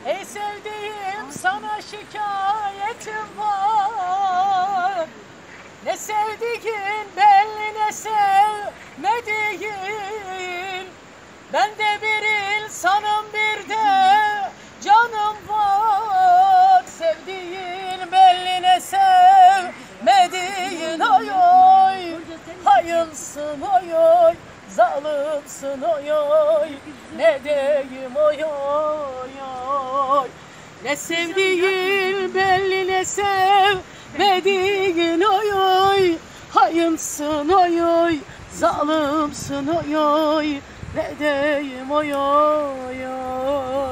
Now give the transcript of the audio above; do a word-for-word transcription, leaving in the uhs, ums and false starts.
Ey sevdiğim sana şikayetim var. Ne sevdiğin belli ne sevmediğin. Ben de bir insanım bir de canım var. Sevdiğin belli ne sevmediğin. Oy oy hayınsın oy oy, zalimsin oy oy, ne diyeyim oy oy oy. Ne sevdiğin belli ne sevmediğin oy oy, hayınsın oy oy, zalimsin oy oy, ne diyeyim oy oy oy.